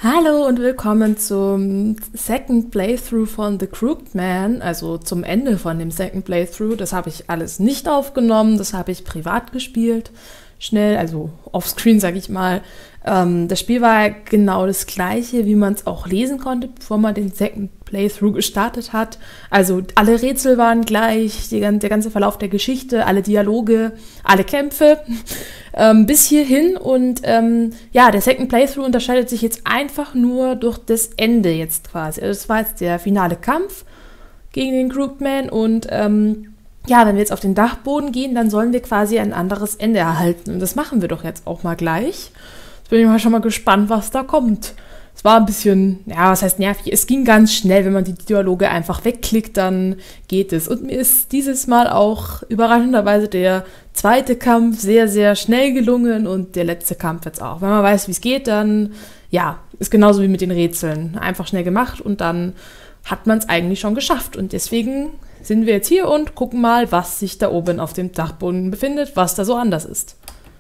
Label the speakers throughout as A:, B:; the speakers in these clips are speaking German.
A: Hallo und willkommen zum Second Playthrough von The Crooked Man, also zum Ende von dem Second Playthrough. Das habe ich alles nicht aufgenommen, das habe ich privat gespielt, schnell, also offscreen, sag ich mal. Das Spiel war genau das gleiche, wie man es auch lesen konnte, bevor man den Second Playthrough gestartet hat. Also alle Rätsel waren gleich, der ganze Verlauf der Geschichte, alle Dialoge, alle Kämpfe. Bis hierhin und der Second Playthrough unterscheidet sich jetzt einfach nur durch das Ende jetzt quasi. Also das war jetzt der finale Kampf gegen den Crooked Man und wenn wir jetzt auf den Dachboden gehen, dann sollen wir quasi ein anderes Ende erhalten und das machen wir doch jetzt auch mal gleich. Jetzt bin ich mal schon mal gespannt, was da kommt. Es war ein bisschen, was heißt nervig, es ging ganz schnell, wenn man die Dialoge einfach wegklickt, dann geht es. Und mir ist dieses Mal auch überraschenderweise der zweite Kampf sehr, sehr schnell gelungen und der letzte Kampf jetzt auch. Wenn man weiß, wie es geht, dann, ist genauso wie mit den Rätseln. Einfach schnell gemacht und dann hat man es eigentlich schon geschafft. Und deswegen sind wir jetzt hier und gucken mal, was sich da oben auf dem Dachboden befindet, was da so anders ist.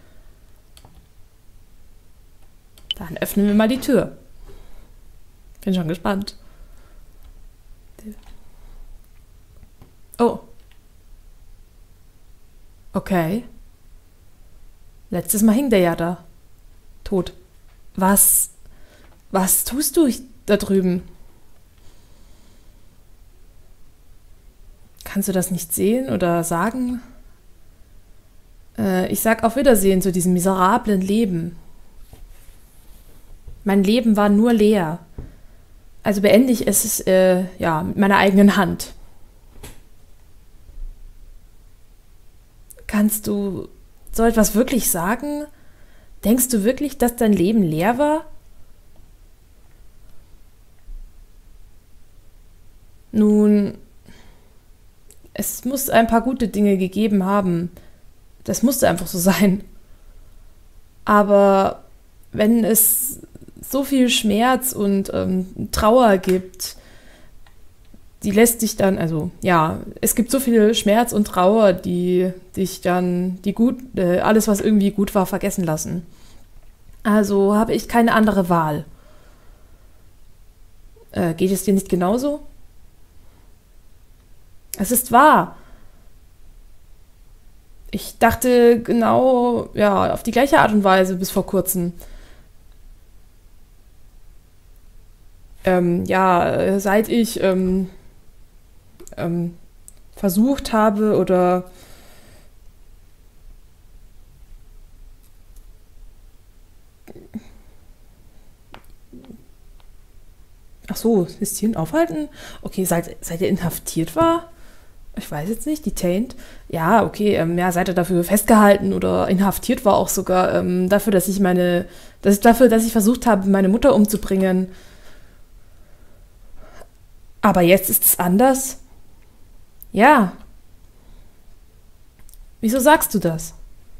A: Dann öffnen wir mal die Tür. Bin schon gespannt. Oh. Okay. Letztes Mal hing der ja da. Tot. Was tust du da drüben? Kannst du das nicht sehen oder sagen? Ich sag auf Wiedersehen zu diesem miserablen Leben. Mein Leben war nur leer. Also beende ich es mit meiner eigenen Hand. Kannst du so etwas wirklich sagen? Denkst du wirklich, dass dein Leben leer war? Nun, es muss ein paar gute Dinge gegeben haben. Das musste einfach so sein. Aber wenn es so viel Schmerz und Trauer gibt, die lässt dich dann, es gibt so viel Schmerz und Trauer, die dich dann, alles, was irgendwie gut war, vergessen lassen. Also habe ich keine andere Wahl. Geht es dir nicht genauso? Es ist wahr. Ich dachte genau, auf die gleiche Art und Weise bis vor kurzem. Seit ich versucht habe oder ach so, System aufhalten? Okay, seit er inhaftiert war? Ich weiß jetzt nicht, detained. Ja, okay, seit er dafür festgehalten oder inhaftiert war auch sogar, dafür, dass ich versucht habe, meine Mutter umzubringen. Aber jetzt ist es anders? Ja. Wieso sagst du das?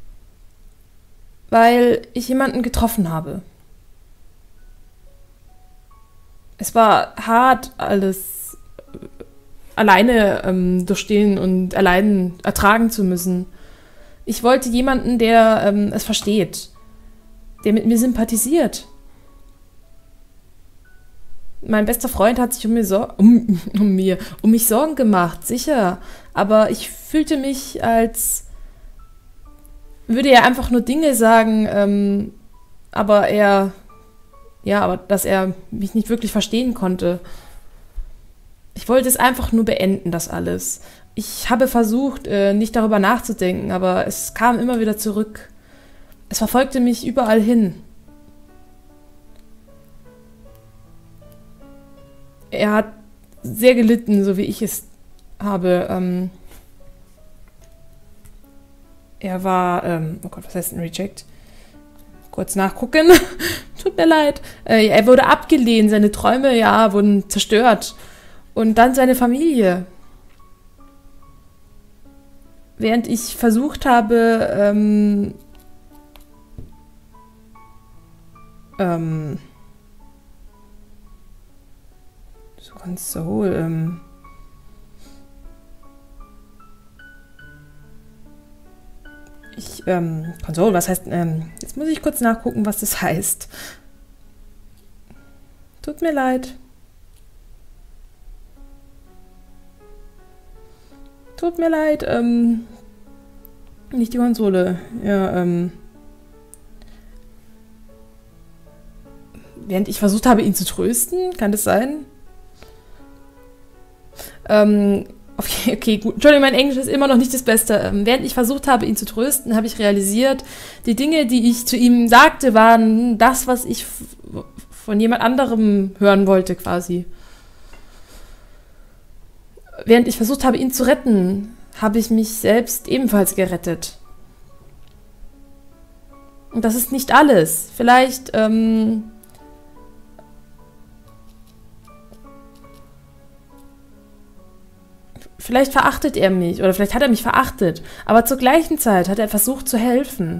A: Weil ich jemanden getroffen habe. Es war hart, alles alleine durchstehen und allein ertragen zu müssen. Ich wollte jemanden, der es versteht, der mit mir sympathisiert. Mein bester Freund hat sich um mich Sorgen gemacht, sicher. Aber ich fühlte mich, als würde er einfach nur Dinge sagen, aber dass er mich nicht wirklich verstehen konnte. Ich wollte es einfach nur beenden, das alles. Ich habe versucht, nicht darüber nachzudenken, aber es kam immer wieder zurück. Es verfolgte mich überall hin. Er hat sehr gelitten, so wie ich es habe. Er war, oh Gott, was heißt ein Reject? Kurz nachgucken. Tut mir leid. Er wurde abgelehnt, seine Träume, wurden zerstört. Und dann seine Familie. Während ich versucht habe, Console, Console, was heißt, jetzt muss ich kurz nachgucken, was das heißt. Tut mir leid. Tut mir leid, nicht die Konsole. Ja, während ich versucht habe, ihn zu trösten, kann das sein? Okay, gut. Entschuldigung, mein Englisch ist immer noch nicht das Beste. Während ich versucht habe, ihn zu trösten, habe ich realisiert, die Dinge, die ich zu ihm sagte, waren das, was ich von jemand anderem hören wollte, quasi. Während ich versucht habe, ihn zu retten, habe ich mich selbst ebenfalls gerettet. Und das ist nicht alles. Vielleicht verachtet er mich oder vielleicht hat er mich verachtet, aber zur gleichen Zeit hat er versucht zu helfen.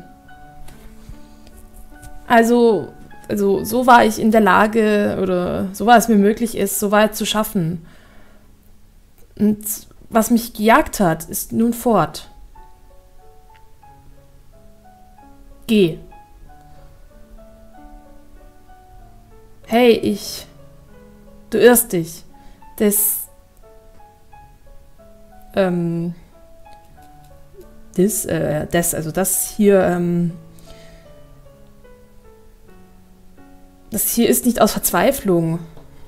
A: Also so war ich in der Lage oder so war es mir möglich ist, so weit zu schaffen. Und was mich gejagt hat, ist nun fort. Geh. Hey, du irrst dich. Das hier ist nicht aus Verzweiflung.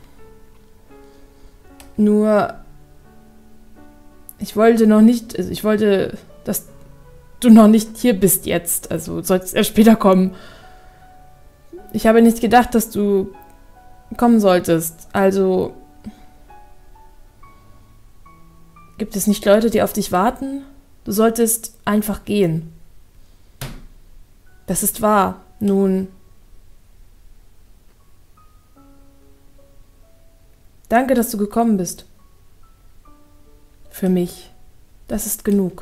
A: Nur, ich wollte, dass du noch nicht hier bist jetzt. Also sollst erst später kommen. Ich habe nicht gedacht, dass du kommen solltest. Also, gibt es nicht Leute, die auf dich warten? Du solltest einfach gehen. Das ist wahr. Nun, danke, dass du gekommen bist. Für mich. Das ist genug.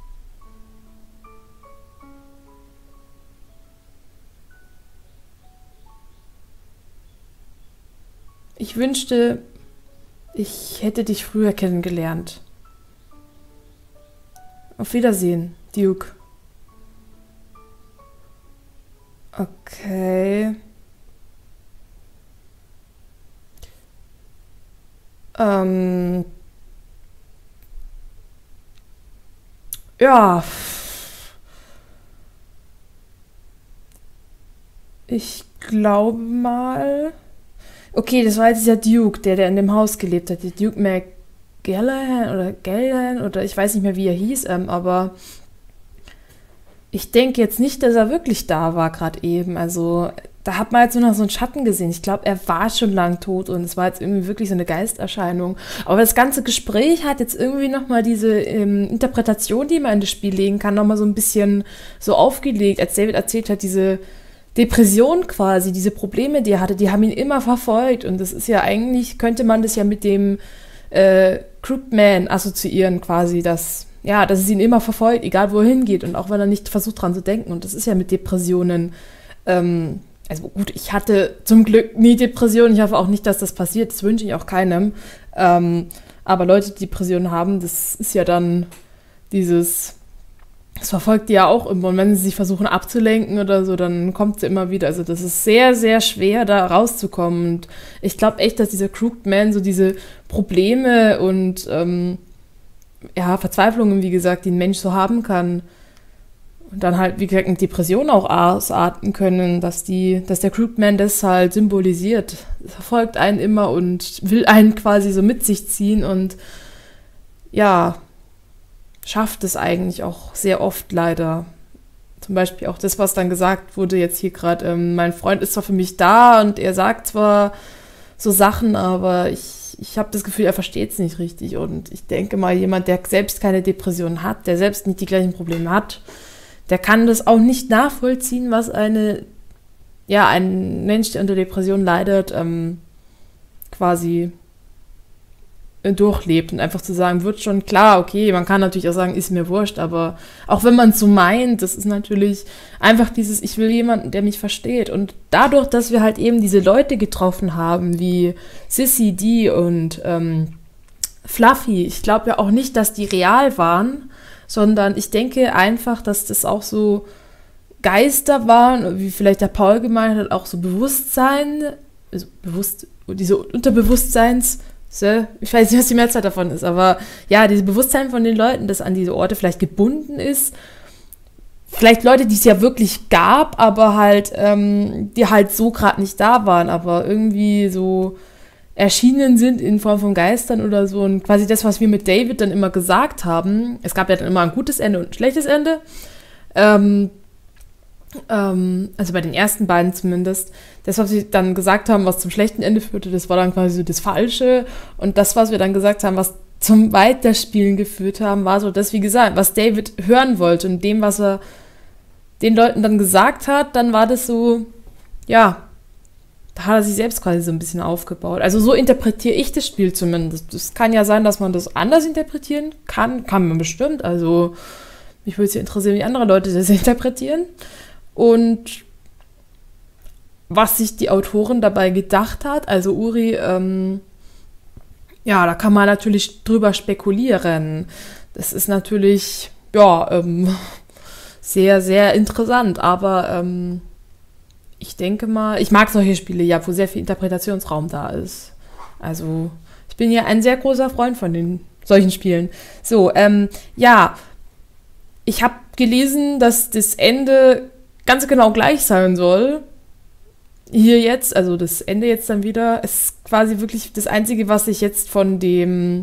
A: Ich wünschte, ich hätte dich früher kennengelernt. Auf Wiedersehen, Duke. Okay. Ja. Ich glaube mal. Okay, das war jetzt dieser Duke, der in dem Haus gelebt hat. Der Duke Gallaghan oder ich weiß nicht mehr, wie er hieß, aber ich denke jetzt nicht, dass er wirklich da war gerade eben. Also da hat man jetzt nur noch so einen Schatten gesehen. Ich glaube, er war schon lang tot und es war jetzt irgendwie wirklich so eine Geisterscheinung. Aber das ganze Gespräch hat jetzt irgendwie nochmal diese Interpretation, die man in das Spiel legen kann, nochmal so ein bisschen so aufgelegt, als David erzählt hat, diese Depression quasi, diese Probleme, die er hatte, die haben ihn immer verfolgt. Und das ist ja eigentlich, könnte man das ja mit dem Crooked Man assoziieren quasi, dass es ihn immer verfolgt, egal wo er hingeht und auch wenn er nicht versucht dran zu denken. Und das ist ja mit Depressionen, also gut, ich hatte zum Glück nie Depressionen, ich hoffe auch nicht, dass das passiert, das wünsche ich auch keinem. Aber Leute, die Depressionen haben, das ist ja dann das verfolgt die ja auch immer. Und wenn sie sich versuchen abzulenken oder so, dann kommt sie immer wieder. Also das ist sehr, sehr schwer, da rauszukommen. Und ich glaube echt, dass dieser Crooked Man so diese Probleme und Verzweiflungen, wie gesagt, die ein Mensch so haben kann, und dann halt, wie gesagt, eine Depression auch ausarten können, dass der Crooked Man das halt symbolisiert. Es verfolgt einen immer und will einen quasi so mit sich ziehen und ja, schafft es eigentlich auch sehr oft leider. Zum Beispiel auch das, was dann gesagt wurde jetzt hier gerade, mein Freund ist zwar für mich da und er sagt zwar so Sachen, aber ich habe das Gefühl, er versteht es nicht richtig. Und ich denke mal, jemand, der selbst keine Depression hat, der selbst nicht die gleichen Probleme hat, der kann das auch nicht nachvollziehen, was ein Mensch, der unter Depression leidet, quasi durchlebt. Und einfach zu sagen, wird schon klar, okay, man kann natürlich auch sagen, ist mir wurscht, aber auch wenn man es so meint, das ist natürlich einfach dieses, ich will jemanden, der mich versteht. Und dadurch, dass wir halt eben diese Leute getroffen haben, wie Sissy, Dee und Fluffy, ich glaube ja auch nicht, dass die real waren, sondern ich denke einfach, dass das auch so Geister waren, wie vielleicht der Paul gemeint hat, auch so Bewusstsein, also diese Unterbewusstseins, ich weiß nicht, was die Mehrzahl davon ist, aber ja, dieses Bewusstsein von den Leuten, das an diese Orte vielleicht gebunden ist. Vielleicht Leute, die es ja wirklich gab, aber halt, die halt so gerade nicht da waren, aber irgendwie so erschienen sind in Form von Geistern oder so. Und quasi das, was wir mit David dann immer gesagt haben, es gab ja dann immer ein gutes Ende und ein schlechtes Ende, also bei den ersten beiden zumindest, das, was wir dann gesagt haben, was zum schlechten Ende führte, das war dann quasi so das Falsche. Und das, was wir dann gesagt haben, was zum Weiterspielen geführt haben, war so das, wie gesagt, was David hören wollte. Und dem, was er den Leuten dann gesagt hat, dann war das so, ja, da hat er sich selbst quasi so ein bisschen aufgebaut. Also so interpretiere ich das Spiel zumindest. Es kann ja sein, dass man das anders interpretieren kann man bestimmt. Also mich würde es ja interessieren, wie andere Leute das interpretieren. Und was sich die Autorin dabei gedacht hat, also Uri, ja, da kann man natürlich drüber spekulieren. Das ist natürlich, ja, sehr, sehr interessant, aber ich denke mal, ich mag solche Spiele, ja, wo sehr viel Interpretationsraum da ist. Also, ich bin ja ein sehr großer Freund von solchen Spielen. So, ja, ich habe gelesen, dass das Ende ganz genau gleich sein soll. Hier jetzt, also das Ende jetzt dann wieder, ist quasi wirklich das Einzige, was ich jetzt von dem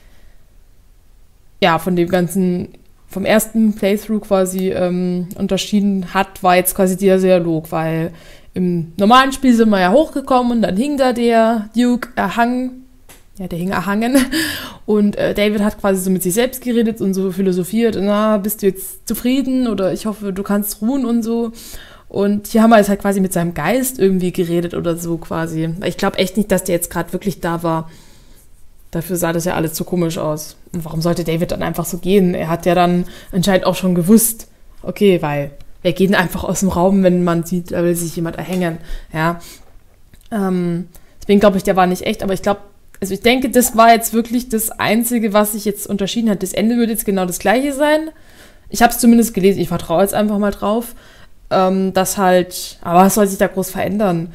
A: ganzen, vom ersten Playthrough quasi unterschieden hat, war jetzt quasi der Dialog, weil im normalen Spiel sind wir ja hochgekommen und dann hing da der Duke erhangen, ja, der hing erhangen und David hat quasi so mit sich selbst geredet und so philosophiert, na, bist du jetzt zufrieden oder ich hoffe, du kannst ruhen und so. Und hier haben wir jetzt halt quasi mit seinem Geist irgendwie geredet oder so quasi. Ich glaube echt nicht, dass der jetzt gerade wirklich da war. Dafür sah das ja alles zu komisch aus. Und warum sollte David dann einfach so gehen? Er hat ja dann anscheinend auch schon gewusst, okay, weil wer geht denn einfach aus dem Raum, wenn man sieht, da will sich jemand erhängen. Ja. Deswegen glaube ich, der war nicht echt, aber ich glaube, also ich denke, das war jetzt wirklich das Einzige, was sich jetzt unterschieden hat. Das Ende würde jetzt genau das Gleiche sein. Ich habe es zumindest gelesen, ich vertraue jetzt einfach mal drauf. Das halt, aber was soll sich da groß verändern?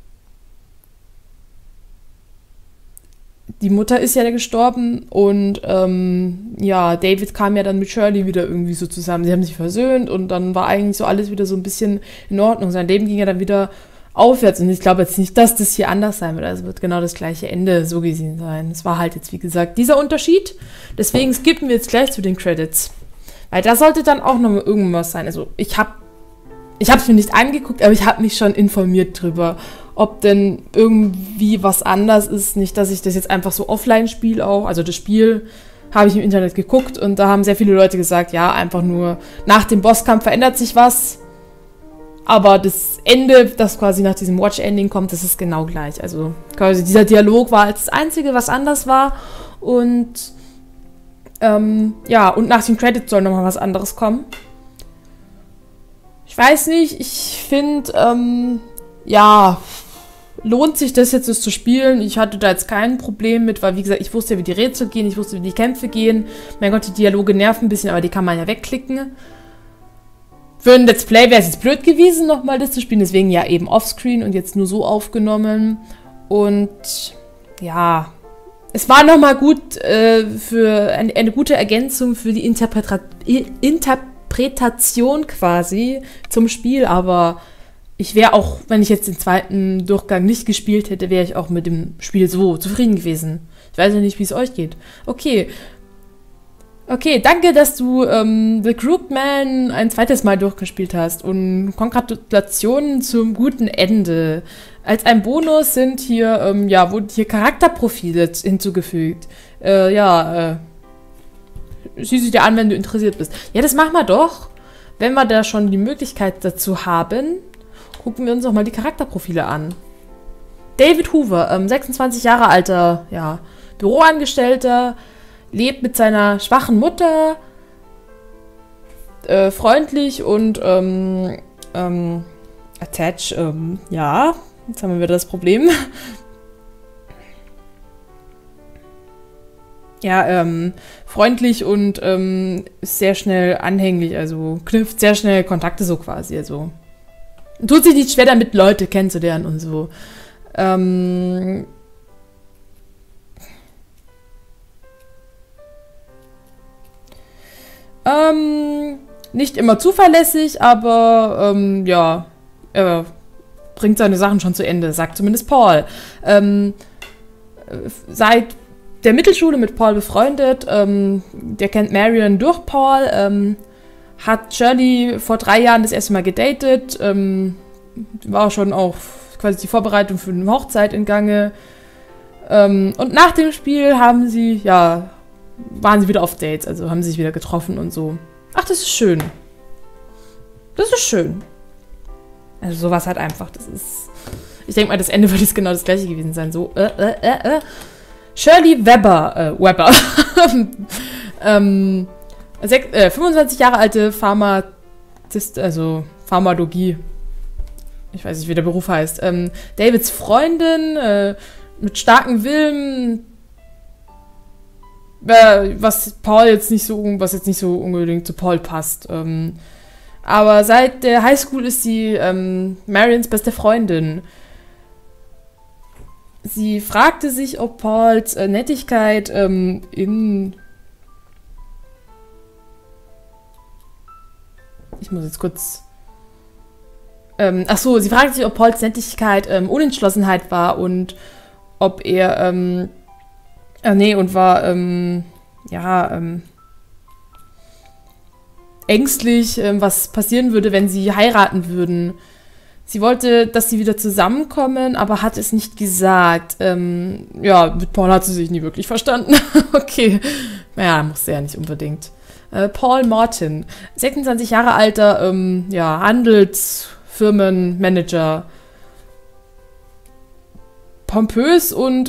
A: Die Mutter ist ja gestorben und ja, David kam ja dann mit Shirley wieder irgendwie so zusammen. Sie haben sich versöhnt und dann war eigentlich so alles wieder so ein bisschen in Ordnung. Sein Leben ging ja dann wieder aufwärts und ich glaube jetzt nicht, dass das hier anders sein wird. Also wird genau das gleiche Ende so gesehen sein. Es war halt jetzt, wie gesagt, dieser Unterschied. Deswegen skippen wir jetzt gleich zu den Credits. Weil da sollte dann auch noch mal irgendwas sein. Also ich habe es mir nicht angeguckt, aber ich habe mich schon informiert drüber, ob denn irgendwie was anders ist. Nicht, dass ich das jetzt einfach so offline spiele auch. Also das Spiel habe ich im Internet geguckt und da haben sehr viele Leute gesagt, ja, einfach nur nach dem Bosskampf verändert sich was. Aber das Ende, das quasi nach diesem Watch-Ending kommt, das ist genau gleich. Also quasi dieser Dialog war als das Einzige, was anders war. Und ja, und nach den Credits soll nochmal was anderes kommen. Ich weiß nicht, ich finde, ja, lohnt sich das jetzt zu spielen? Ich hatte da jetzt kein Problem mit, weil wie gesagt, ich wusste ja, wie die Rätsel gehen, ich wusste, wie die Kämpfe gehen. Mein Gott, die Dialoge nerven ein bisschen, aber die kann man ja wegklicken. Für ein Let's Play wäre es jetzt blöd gewesen, nochmal das zu spielen, deswegen ja eben offscreen und jetzt nur so aufgenommen. Und ja, es war nochmal gut für eine gute Ergänzung für die Interpretation quasi zum Spiel, aber ich wäre auch, wenn ich jetzt den zweiten Durchgang nicht gespielt hätte, wäre ich auch mit dem Spiel so zufrieden gewesen. Ich weiß ja nicht, wie es euch geht. Okay, danke, dass du The Crooked Man ein zweites Mal durchgespielt hast und Kongratulationen zum guten Ende. Als ein Bonus sind hier, wurden hier Charakterprofile hinzugefügt. Sieh sie dir an, wenn du interessiert bist. Ja, das machen wir doch. Wenn wir da schon die Möglichkeit dazu haben, gucken wir uns doch mal die Charakterprofile an. David Hoover, 26 Jahre alter, ja, Büroangestellter, lebt mit seiner schwachen Mutter, freundlich und attached, ja, jetzt haben wir wieder das Problem. Ja, freundlich und ist sehr schnell anhänglich, also knüpft sehr schnell Kontakte so quasi, also tut sich nicht schwer damit, Leute kennenzulernen und so. Ähm, nicht immer zuverlässig, aber ja, er bringt seine Sachen schon zu Ende, sagt zumindest Paul. Seit der Mittelschule mit Paul befreundet, der kennt Marion durch Paul, hat Shirley vor 3 Jahren das erste Mal gedatet, war schon auch quasi die Vorbereitung für eine Hochzeit in Gange. Und nach dem Spiel waren sie wieder auf Dates, also haben sie sich wieder getroffen und so. Ach, das ist schön. Das ist schön. Also sowas halt einfach, das ist... Ich denke mal, das Ende wird jetzt genau das gleiche gewesen sein. So, Shirley Weber, 25 Jahre alte Pharmalogie. Ich weiß nicht, wie der Beruf heißt. Davids Freundin, mit starkem Willen, was jetzt nicht so unbedingt zu Paul passt. Aber seit der Highschool ist sie Marions beste Freundin. Sie fragte sich, ob Pauls Nettigkeit Ich muss jetzt kurz... sie fragte sich, ob Pauls Nettigkeit Unentschlossenheit war und ob er... ängstlich, was passieren würde, wenn sie heiraten würden. Sie wollte, dass sie wieder zusammenkommen, aber hat es nicht gesagt. Mit Paul hat sie sich nie wirklich verstanden. Okay. Naja, musste ja nicht unbedingt. Paul Morton, 26 Jahre alter, Handelsfirmenmanager. Pompös und,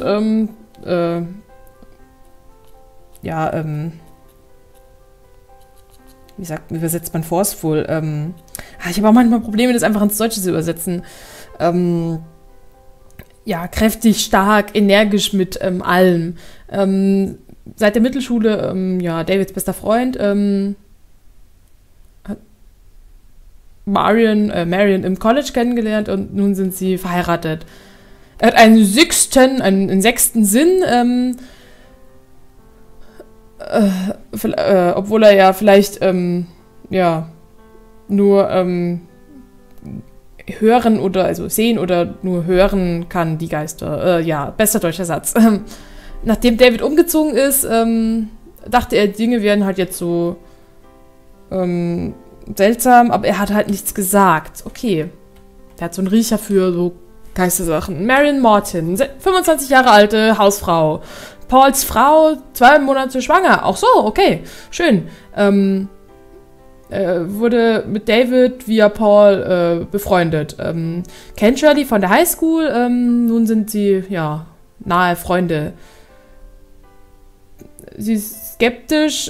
A: wie übersetzt man forceful? Ich habe auch manchmal Probleme, das einfach ins Deutsche zu übersetzen. Kräftig, stark, energisch mit allem. Seit der Mittelschule, Davids bester Freund, hat Marion im College kennengelernt und nun sind sie verheiratet. Er hat einen sechsten Sinn, obwohl er ja vielleicht nur hören oder also sehen oder nur hören kann, die Geister. Bester deutscher Satz. Nachdem David umgezogen ist, dachte er, Dinge wären halt jetzt so seltsam, aber er hat halt nichts gesagt. Okay. Der hat so einen Riecher für so Geistersachen. Marion Morton, 25 Jahre alte Hausfrau. Pauls Frau, 2 Monate schwanger. Auch so, okay, schön. Wurde mit David via Paul befreundet. Kennt Shirley von der Highschool. Nun sind sie, nahe Freunde. Sie ist skeptisch,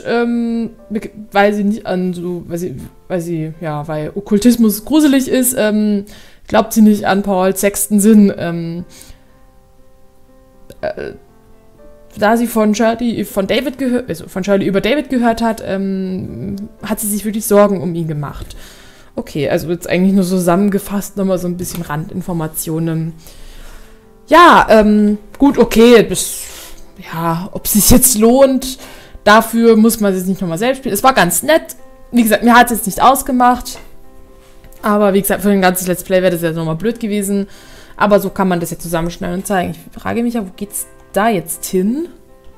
A: weil Okkultismus gruselig ist, glaubt sie nicht an Pauls sechsten Sinn. Da sie von Shirley über David gehört hat, hat sie sich wirklich Sorgen um ihn gemacht. Okay, also jetzt eigentlich nur so zusammengefasst nochmal so ein bisschen Randinformationen. Gut, okay, ob es sich jetzt lohnt, dafür muss man es nicht nochmal selbst spielen. Es war ganz nett. Wie gesagt, mir hat es jetzt nicht ausgemacht. Aber wie gesagt, für ein ganzes Let's Play wäre das jetzt nochmal blöd gewesen. Aber so kann man das jetzt zusammenschneiden und zeigen. Ich frage mich ja, wo geht's da jetzt hin?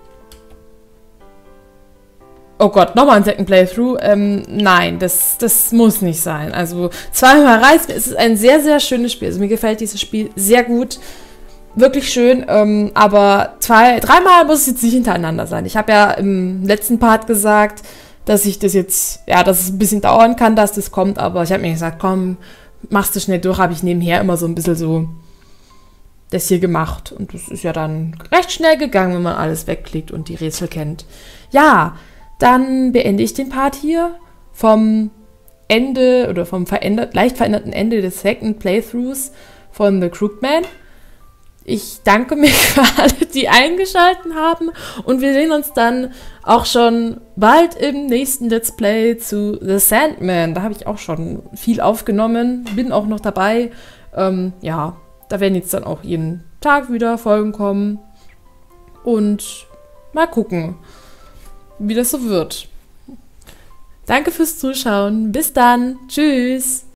A: Oh Gott, nochmal ein Second Playthrough. Nein, das muss nicht sein. Also zweimal reizt. Es ist ein sehr, sehr schönes Spiel. Also mir gefällt dieses Spiel sehr gut. Wirklich schön, aber 3-mal muss es jetzt nicht hintereinander sein. Ich habe ja im letzten Part gesagt, dass ich das jetzt, dass es ein bisschen dauern kann, dass das kommt, aber ich habe mir gesagt, komm, machst du schnell durch, habe ich nebenher immer so ein bisschen so das hier gemacht. Und das ist ja dann recht schnell gegangen, wenn man alles wegklickt und die Rätsel kennt. Ja, dann beende ich den Part hier vom Ende oder vom leicht veränderten Ende des Second Playthroughs von The Crooked Man. Ich danke mich für alle, die eingeschaltet haben und wir sehen uns dann auch schon bald im nächsten Let's Play zu The Sandman. Da habe ich auch schon viel aufgenommen, bin auch noch dabei. Da werden jetzt dann auch jeden Tag wieder Folgen kommen und mal gucken, wie das so wird. Danke fürs Zuschauen. Bis dann. Tschüss.